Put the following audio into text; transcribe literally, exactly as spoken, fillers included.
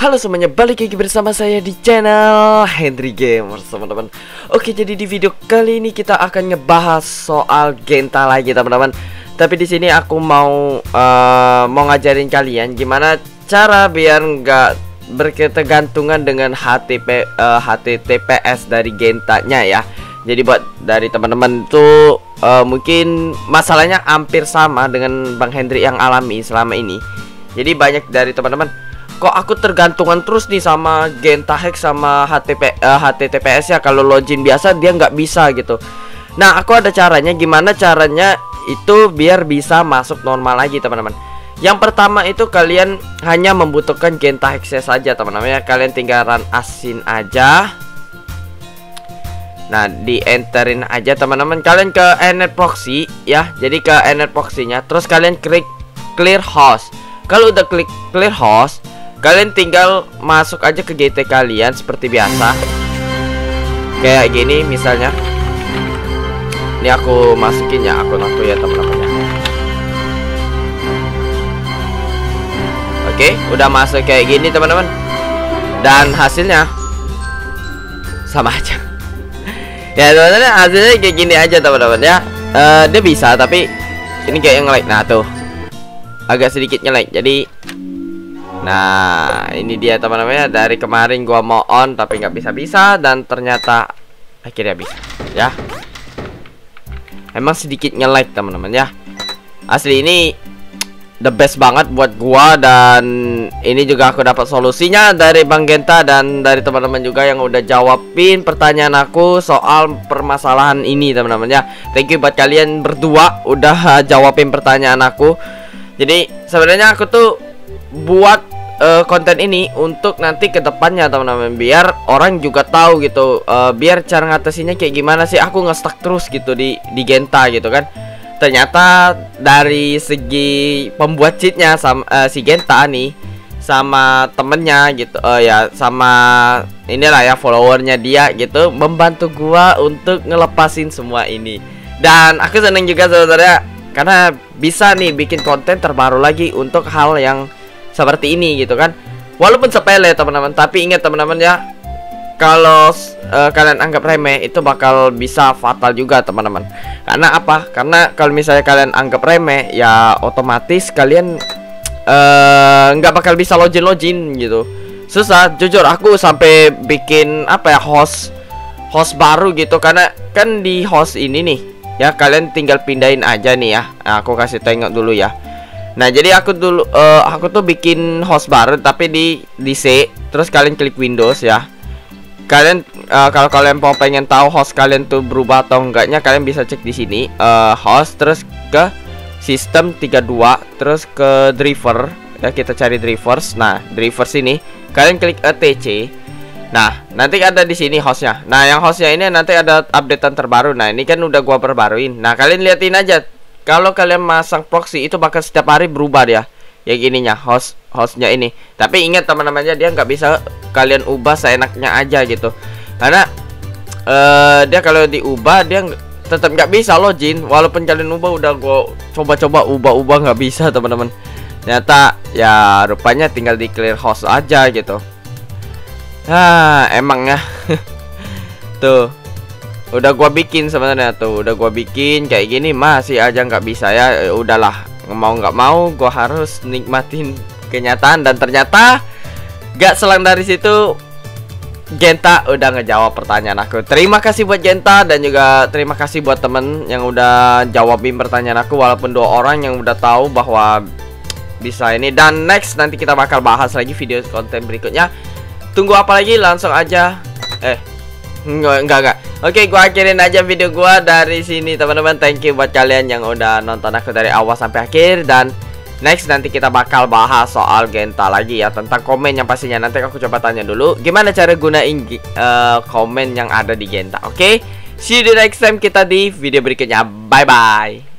Halo semuanya, balik lagi bersama saya di channel Henry Gamers, teman-teman. Oke, jadi di video kali ini kita akan ngebahas soal Genta lagi, teman-teman. Tapi di sini aku mau uh, mau ngajarin kalian gimana cara biar nggak berketergantungan dengan H T P uh, H T T P S dari Gentanya ya. Jadi buat dari teman-teman itu uh, mungkin masalahnya hampir sama dengan Bang Henry yang alami selama ini. Jadi banyak dari teman-teman, kok aku tergantungan terus nih sama Genta Hack sama H T P, uh, H T T P S ya. Kalau login biasa dia nggak bisa gitu. Nah, aku ada caranya. Gimana caranya itu biar bisa masuk normal lagi, teman-teman. Yang pertama itu kalian hanya membutuhkan Genta Hack saja, teman-teman ya. Kalian tinggal run asin aja. Nah, di enterin aja, teman-teman. Kalian ke Nnet Proxy ya. Jadi ke Nnet Proxy-nya, terus kalian klik clear host. Kalau udah klik clear host, kalian tinggal masuk aja ke G T kalian seperti biasa. Kayak gini misalnya. Ini aku masukin ya akun aku ya, teman-teman ya. Oke, udah masuk kayak gini, teman-teman. Dan hasilnya sama aja. Ya, teman-teman, hasilnya kayak gini aja, teman-teman ya. Uh, dia bisa, tapi ini kayak yang like. Nah, tuh. Agak sedikit nge-lag. Jadi nah, ini dia, teman-teman ya. Dari kemarin gua mau on tapi nggak bisa-bisa, dan ternyata akhirnya bisa ya. Emang sedikit nge-lag, teman-teman ya. Asli ini the best banget buat gua, dan ini juga aku dapat solusinya dari Bang Genta dan dari teman-teman juga yang udah jawabin pertanyaan aku soal permasalahan ini, teman-teman ya. Thank you buat kalian berdua udah jawabin pertanyaan aku. Jadi sebenarnya aku tuh buat uh, konten ini untuk nanti ke depannya, teman-teman, biar orang juga tahu gitu, uh, biar cara ngatasinnya kayak gimana sih. Aku nge-stuck terus gitu di di Genta gitu kan. Ternyata dari segi pembuat cheatnya sama uh, si Genta nih sama temennya gitu, uh, ya sama inilah ya followernya dia gitu, membantu gua untuk ngelepasin semua ini. Dan aku seneng juga sebenarnya karena bisa nih bikin konten terbaru lagi untuk hal yang seperti ini gitu kan. Walaupun sepele, teman-teman, tapi ingat, teman-teman ya, kalau uh, kalian anggap remeh itu bakal bisa fatal juga, teman-teman. Karena apa? Karena kalau misalnya kalian anggap remeh, ya otomatis kalian nggak uh, bakal bisa login-login gitu. Susah, jujur aku sampai bikin apa ya, host host baru gitu. Karena kan di host ini nih ya, kalian tinggal pindahin aja nih ya. Nah, aku kasih tengok dulu ya. Nah, jadi aku dulu uh, aku tuh bikin host baru tapi di di C, terus kalian klik Windows ya. Kalian uh, kalau kalian mau pengen tahu host kalian tuh berubah atau enggaknya, kalian bisa cek di sini, uh, host, terus ke sistem tiga puluh dua, terus ke driver ya, kita cari drivers. Nah, drivers ini kalian klik E T C. Nah, nanti ada di sini hostnya. Nah, yang hostnya ini nanti ada updatean terbaru. Nah, ini kan udah gua perbaruin. Nah, kalian liatin aja. Kalau kalian masang proxy itu bakal setiap hari berubah ya. Ya gininya, host hostnya ini. Tapi ingat, teman-temannya, dia nggak bisa kalian ubah seenaknya aja gitu. Karena uh, dia kalau diubah dia tetap nggak bisa login. Walaupun kalian ubah, udah gua coba-coba ubah-ubah nggak bisa, teman-teman. Ternyata ya rupanya tinggal di clear host aja gitu. Ah, emang ya. Tuh, udah gua bikin sebenarnya tuh, udah gua bikin kayak gini masih aja nggak bisa ya. Udahlah, mau nggak mau gua harus nikmatin kenyataan, dan ternyata gak selang dari situ Genta udah ngejawab pertanyaan aku. Terima kasih buat Genta, dan juga terima kasih buat temen yang udah jawabin pertanyaan aku, walaupun dua orang yang udah tahu bahwa bisa ini. Dan next nanti kita bakal bahas lagi video konten berikutnya. Tunggu apa lagi? Langsung aja. Eh, enggak, enggak, enggak. Oke, gua akhirin aja video gua dari sini, teman-teman. Thank you buat kalian yang udah nonton aku dari awal sampai akhir. Dan next nanti kita bakal bahas soal Genta lagi ya, tentang komen yang pastinya. Nanti aku coba tanya dulu gimana cara gunain uh, komen yang ada di Genta. Oke, see you the next time kita di video berikutnya. Bye bye.